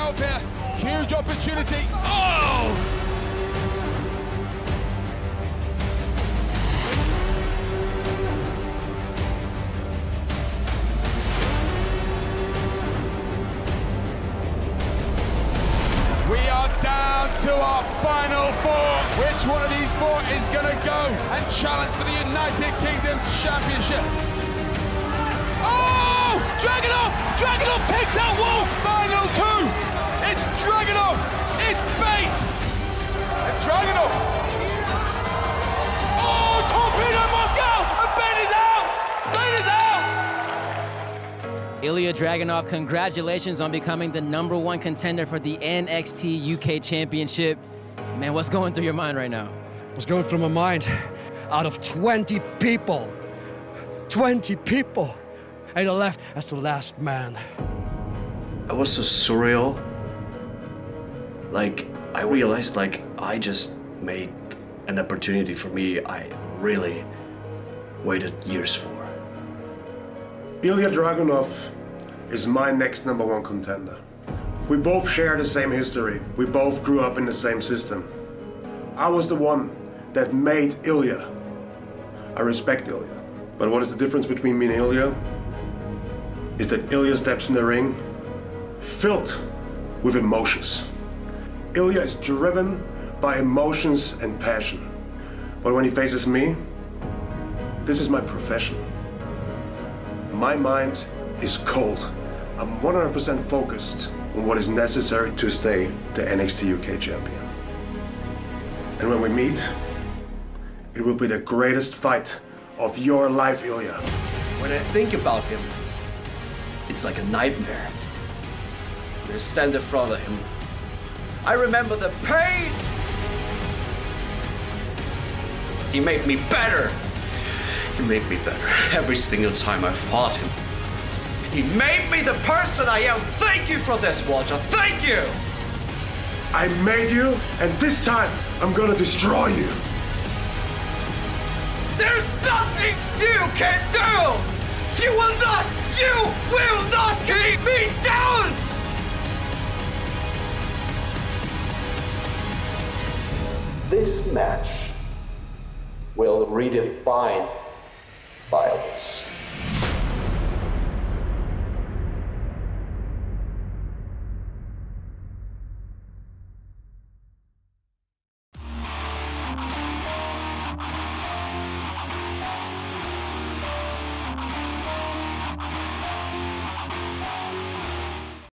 himself here. Huge opportunity. Oh! We are down to our final four. Which one of these four is going to go and challenge for the United Kingdom Championship? Oh! Dragunov! Dragunov takes out Wolf! Final two! It's Dragunov! It's bait! And Dragunov! Oh! Torpedo Moscow! And Bait is out! Bait is out! Ilya Dragunov, congratulations on becoming the #1 contender for the NXT UK Championship. Man, what's going through your mind right now? What's going through my mind? Out of 20 people, 20 people, and I left as the last man. It was so surreal. Like, I realized, like, I just made an opportunity for me I really waited years for. Ilya Dragunov is my next #1 contender. We both share the same history. We both grew up in the same system. I was the one that made Ilya. I respect Ilya. But what is the difference between me and Ilya? Is that Ilya steps in the ring filled with emotions. Ilya is driven by emotions and passion. But when he faces me, this is my profession. My mind is cold. I'm 100% focused on what is necessary to stay the NXT UK champion. And when we meet, it will be the greatest fight of your life, Ilya. When I think about him, it's like a nightmare. When I stand in front of him, I remember the pain. He made me better. He made me better every single time I fought him. He made me the person I am. Thank you for this, Walter. Thank you. I made you, and this time I'm gonna destroy you. There's nothing you can do. You will not keep me down. This match will redefine violence.